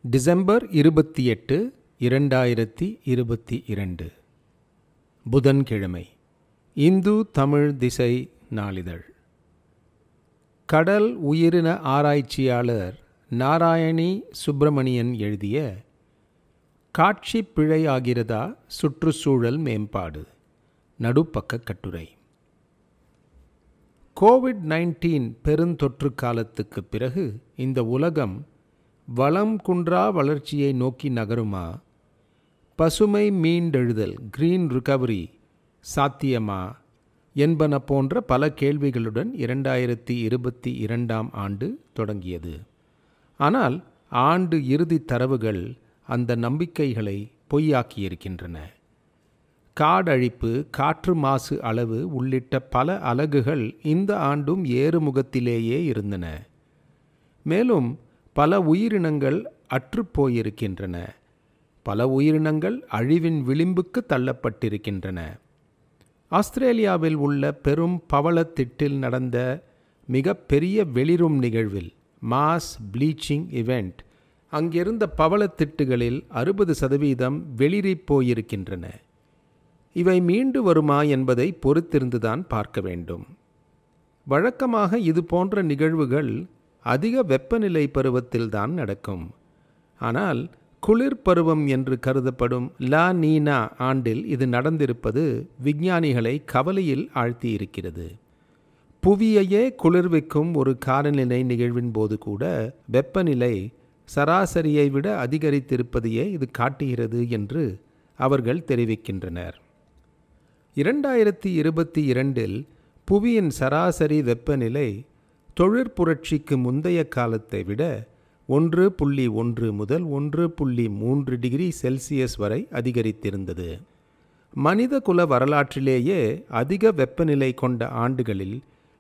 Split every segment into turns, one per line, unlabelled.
December 28, 2022 புதன்கிழமை. இந்து தமிழ் திசை நாளிதழ். கடல் உயிரின ஆராய்ச்சியாளர் நாராயணி சுப்பிரமணியன் எழுதிய காட்சி பிழை ஆகிறதா சுற்றுச்சூழல் மேம்பாடு நடுப்பக்க கட்டுரை. கோவிட்-19 பெருந்தொற்று காலத்துக்கு பிறகு இந்த உலகம் வளம் குன்றா வளர்ச்சியை நோக்கி நகருமா, பசுமை மீண்டெழுதல் கிரீன் ரிகவரி சாத்தியமா என்பன போன்ற பல கேள்விகளுடன் 2022ஆம் ஆண்டு தொடங்கியது. ஆனால் ஆண்டு இறுதி தரவுகள் அந்த நம்பிக்கைகளை பொய்யாக்கியிருக்கின்றன. காடழிப்பு, காற்று மாசு அளவு உள்ளிட்ட பல அலகுகள் இந்த ஆண்டும் ஏறுமுகத்திலேயே இருந்தன. மேலும் பல உயிரினங்கள் அற்றுப்போயிருக்கின்றன. பல உயிரினங்கள் அழிவின் விளிம்புக்கு தள்ளப்பட்டிருக்கின்றன. ஆஸ்திரேலியாவில் உள்ள பெரும் பவளத்திட்டில் நடந்த மிக பெரிய வெளிரும் நிகழ்வில் மாஸ் ப்ளீச்சிங் இவெண்ட் அங்கிருந்த பவளத்திட்டுகளில் 60% வெளிரிப் போயிருக்கின்றன. இவை மீண்டு வருமா என்பதை பொறுத்திருந்துதான் பார்க்க வேண்டும். வழக்கமாக இது போன்ற நிகழ்வுகள் அதிக வெப்பநிலை பருவத்தில்தான் நடக்கும். ஆனால் குளிர் பருவம் என்று கருதப்படும் லா நீனா ஆண்டில் இது நடந்திருப்பது விஞ்ஞானிகளை கவலையில் ஆழ்த்தியிருக்கிறது. புவியையே குளிர்விக்கும் ஒரு காலநிலை நிகழ்வின் போது கூட வெப்பநிலை சராசரியை விட அதிகரித்திருப்பதையே இது காட்டுகிறது என்று அவர்கள் தெரிவிக்கின்றனர். 2022இல் புவியின் சராசரி வெப்பநிலை தொழிற்புரட்சிக்கு முந்தைய காலத்தை விட 1.1 முதல் 1.3 டிகிரி செல்சியஸ் வரை அதிகரித்திருந்தது. மனித குல வரலாற்றிலேயே அதிக வெப்பநிலை கொண்ட ஆண்டுகளில்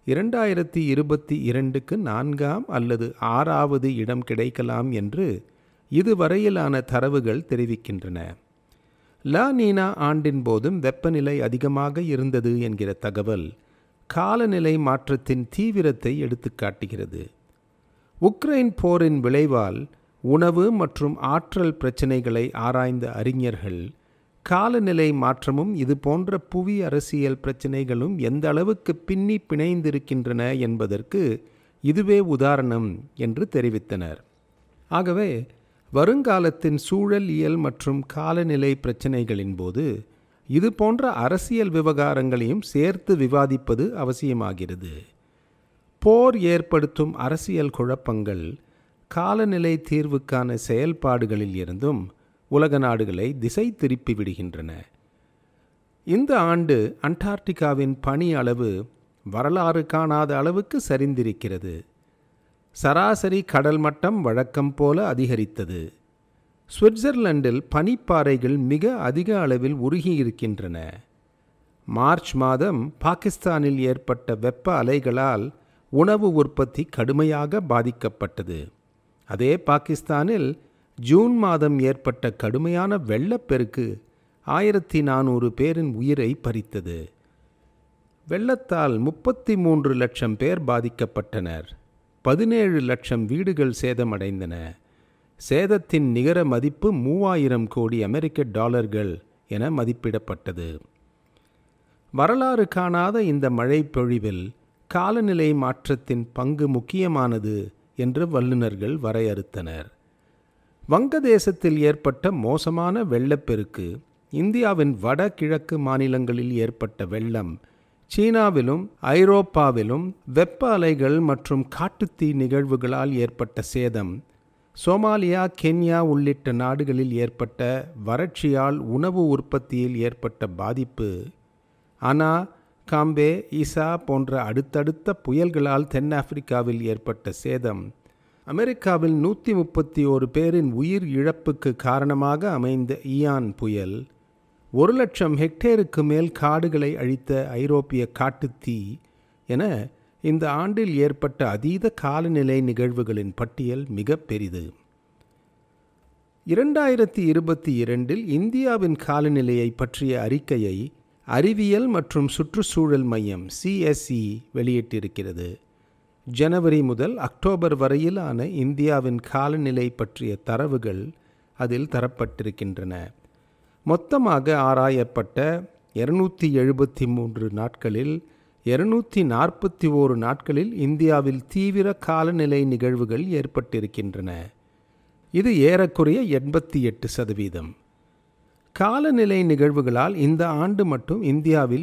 2022க்கு 4ஆம் அல்லது 6ஆவது இடம் கிடைக்கலாம் என்று இதுவரையிலான தரவுகள் தெரிவிக்கின்றன. லா நீனா ஆண்டின் போதும் வெப்பநிலை அதிகமாக இருந்தது என்கிற தகவல் காலநிலை மாற்றத்தின் தீவிரத்தை எடுத்துக்காட்டுகிறது. உக்ரைன் போரின் விளைவால் உணவு மற்றும் ஆற்றல் பிரச்சினைகளை ஆராய்ந்த அறிஞர்கள் காலநிலை மாற்றமும் இது போன்ற புவி அரசியல் பிரச்சினைகளும் எந்த அளவுக்கு பின்னி பிணைந்திருக்கின்றன என்பதற்கு இதுவே உதாரணம் என்று தெரிவித்தனர். ஆகவே வருங்காலத்தின் சூழலியல் மற்றும் காலநிலை பிரச்சினைகளின் போது இது போன்ற அரசியல் விவகாரங்களையும் சேர்த்து விவாதிப்பது அவசியமாகிறது. போர் ஏற்படுத்தும் அரசியல் குழப்பங்கள் காலநிலை தீர்வுக்கான செயல்பாடுகளில் இருந்தும் உலக நாடுகளை திசை திருப்பி விடுகின்றன. இந்த ஆண்டு அண்டார்டிகாவின் பனி அளவு வரலாறு காணாத அளவுக்கு சரிந்திருக்கிறது. சராசரி கடல் மட்டம் வழக்கம் போல அதிகரித்தது. சுவிட்சர்லாந்தில் பனிப்பாறைகள் மிக அதிக அளவில் உருகியிருக்கின்றன. மார்ச் மாதம் பாகிஸ்தானில் ஏற்பட்ட வெப்ப அலைகளால் உணவு உற்பத்தி கடுமையாக பாதிக்கப்பட்டது. அதே பாகிஸ்தானில் ஜூன் மாதம் ஏற்பட்ட கடுமையான வெள்ளப்பெருக்கு 1400 பேரின் உயிரை பறித்தது. வெள்ளத்தால் 33 லட்சம் பேர் பாதிக்கப்பட்டனர். 17 லட்சம் வீடுகள் சேதமடைந்தன. சேதத்தின் நிகர மதிப்பு 3000 கோடி அமெரிக்க டாலர்கள் என மதிப்பிடப்பட்டது. வரலாறு காணாத இந்த மழை பொழிவில் காலநிலை மாற்றத்தின் பங்கு முக்கியமானது என்று வல்லுநர்கள் வரையறுத்தனர். வங்கதேசத்தில் ஏற்பட்ட மோசமான வெள்ளப்பெருக்கு, இந்தியாவின் வடகிழக்கு மாநிலங்களில் ஏற்பட்ட வெள்ளம், சீனாவிலும் ஐரோப்பாவிலும் வெப்ப அலைகள் மற்றும் காட்டுத்தீ நிகழ்வுகளால் ஏற்பட்ட சேதம், சோமாலியா, கென்யா உள்ளிட்ட நாடுகளில் ஏற்பட்ட வறட்சியால் உணவு உற்பத்தியில் ஏற்பட்ட பாதிப்பு, அனா, காம்பே, ஈசா போன்ற அடுத்தடுத்த புயல்களால் தென்னாப்பிரிக்காவில் ஏற்பட்ட சேதம், அமெரிக்காவில் 131 பேரின் உயிர் இழப்புக்கு காரணமாக அமைந்த இயான் புயல், 1 லட்சம் ஹெக்டேருக்கு மேல் காடுகளை அழித்த ஐரோப்பிய காட்டுத்தீ என இந்த ஆண்டில் ஏற்பட்ட அதீத காலநிலை நிகழ்வுகளின் பட்டியல் மிக பெரிது. 2022இல் இந்தியாவின் காலநிலையை பற்றிய அறிக்கையை அறிவியல் மற்றும் சுற்றுச்சூழல் மையம் CSE வெளியிட்டிருக்கிறது. ஜனவரி முதல் அக்டோபர் வரையிலான இந்தியாவின் காலநிலை பற்றிய தரவுகள் அதில் தரப்பட்டிருக்கின்றன. மொத்தமாக ஆராயப்பட்ட 273 நாட்களில் 241 நாட்களில் இந்தியாவில் தீவிர காலநிலை நிகழ்வுகள் ஏற்பட்டிருக்கின்றன. இது ஏறக்குறைய 88%. காலநிலை நிகழ்வுகளால் இந்த ஆண்டு மட்டும் இந்தியாவில்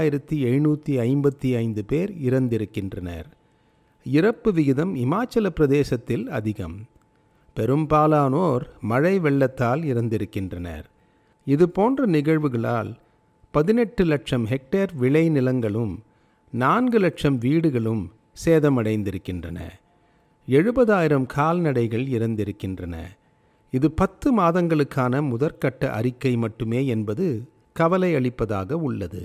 2755 பேர் இறந்திருக்கின்றனர். இறப்பு விகிதம் இமாச்சல பிரதேசத்தில் அதிகம். பெரும்பாலானோர் மழை வெள்ளத்தால் இறந்திருக்கின்றனர். இது போன்ற நிகழ்வுகளால் 18 லட்சம் ஹெக்டேர் விளைநிலங்களும் 4 லட்சம் வீடுகளும் சேதமடைந்திருக்கின்றன. 70,000 கால்நடைகள் இறந்திருக்கின்றன. இது 10 மாதங்களுக்கான முதற்கட்ட அறிக்கை மட்டுமே என்பது கவலை அளிப்பதாக உள்ளது.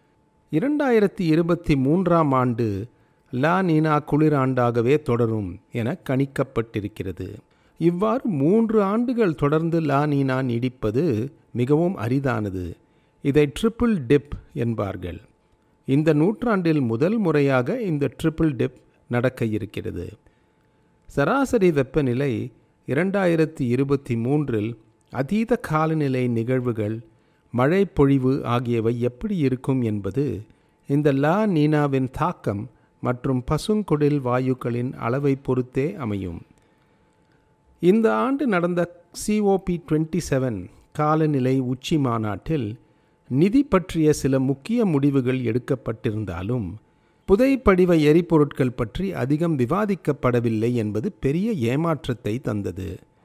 2023ஆம் ஆண்டு லா நீனா குளிராண்டாகவே தொடரும் என கணிக்கப்பட்டிருக்கிறது. இவ்வாறு 3 ஆண்டுகள் தொடர்ந்து லா நீனா நீடிப்பது மிகவும் அரிதானது. இதை ட்ரிபிள் டிப் என்பார்கள். இந்த நூற்றாண்டில் முதல் முறையாக இந்த ட்ரிபிள் டிப் நடக்க இருக்கிறது. சராசரி வெப்பநிலை 2023இல் அதீத காலநிலை நிகழ்வுகள், மழை பொழிவு ஆகியவை எப்படி இருக்கும் என்பது இந்த லா நீனாவின் தாக்கம் மற்றும் பசுங்குடில் வாயுக்களின் அளவை பொறுத்தே அமையும். இந்த ஆண்டு நடந்த COP27 காலநிலை உச்சி மாநாட்டில் நிதி பற்றிய சில முக்கிய முடிவுகள் எடுக்கப்பட்டிருந்தாலும் புதைப்படிவ எரிபொருட்கள் பற்றி அதிகம் விவாதிக்கப்படவில்லை என்பது பெரிய ஏமாற்றத்தை தந்தது.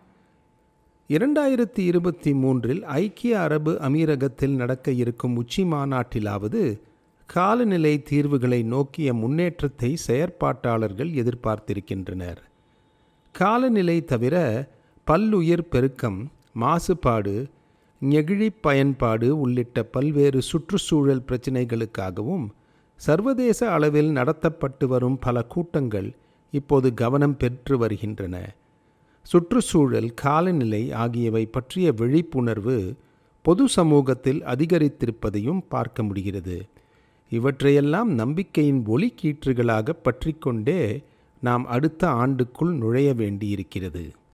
2023இல் ஐக்கிய அரபு அமீரகத்தில் நடக்க இருக்கும் உச்சி மாநாட்டிலாவது காலநிலை தீர்வுகளை நோக்கிய முன்னேற்றத்தை செயற்பாட்டாளர்கள் எதிர்பார்த்திருக்கின்றனர். காலநிலை தவிர பல்லுயிர் பெருக்கம், மாசுபாடு, நெகிழி பயன்பாடு உள்ளிட்ட பல்வேறு சுற்றுச்சூழல் பிரச்சினைகளுக்காகவும் சர்வதேச அளவில் நடத்தப்பட்டு வரும் பல கூட்டங்கள் இப்போது கவனம் பெற்று வருகின்றன. சுற்றுச்சூழல், காலநிலை ஆகியவை பற்றிய விழிப்புணர்வு பொது சமூகத்தில் அதிகரித்திருப்பதையும் பார்க்க முடிகிறது. இவற்றையெல்லாம் நம்பிக்கையின் ஒளிக்கீற்றுகளாக பற்றிக்கொண்டே நாம் அடுத்த ஆண்டுக்குள் நுழைய வேண்டியிருக்கிறது.